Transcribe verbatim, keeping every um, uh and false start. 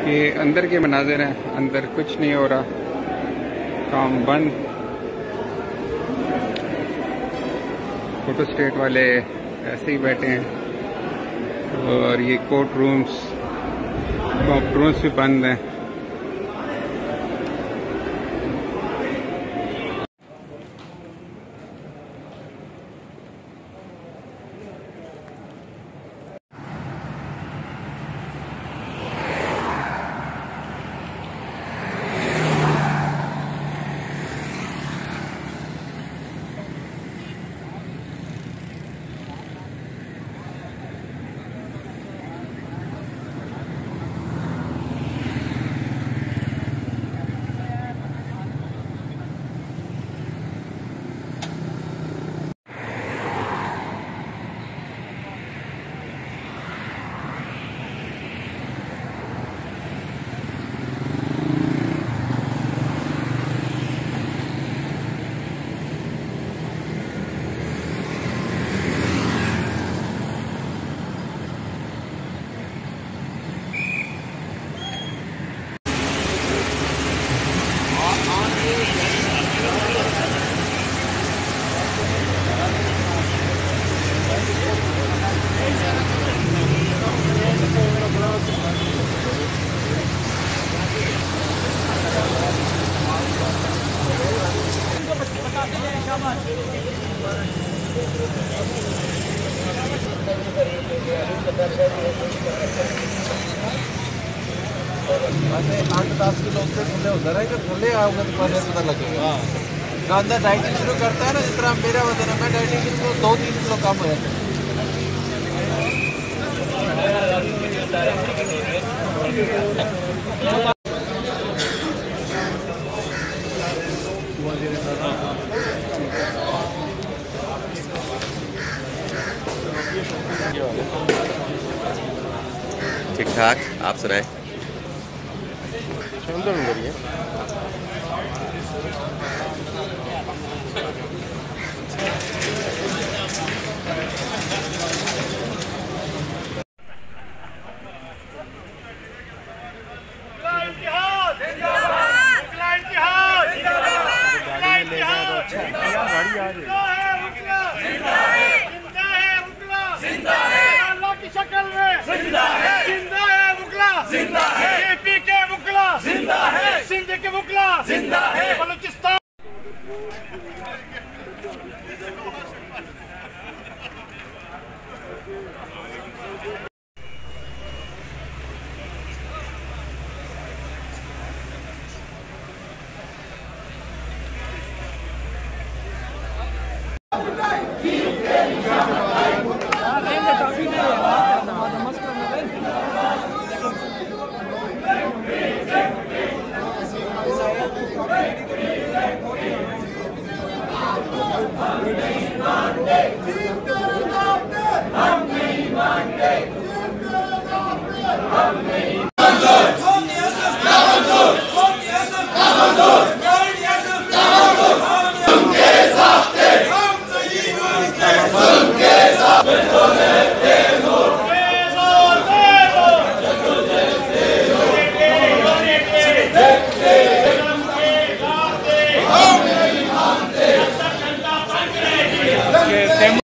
ये अंदर के मनाजिर हैं, अंदर कुछ नहीं हो रहा, काम बंद। फोटो स्टेट वाले ऐसे ही बैठे हैं और ये कोर्ट रूम्स कोर्ट रूम्स भी बंद हैं। आठ दस किलो से थले उधर है कि थले आओगे तो पहले पता लगेगा। जो अंदर डाइटिंग शुरू करता है ना, जिस तरह मेरा वजन है, मैं डाइटिंग को दो तीन किलो कम हो जाता है। ठीक ठाक, आप सुनाए? अंदर अंदर ही है। गाड़ी आ रही है। जिंदा है, एपी के मुकला जिंदा है, सिंध के मुकला जिंदा है।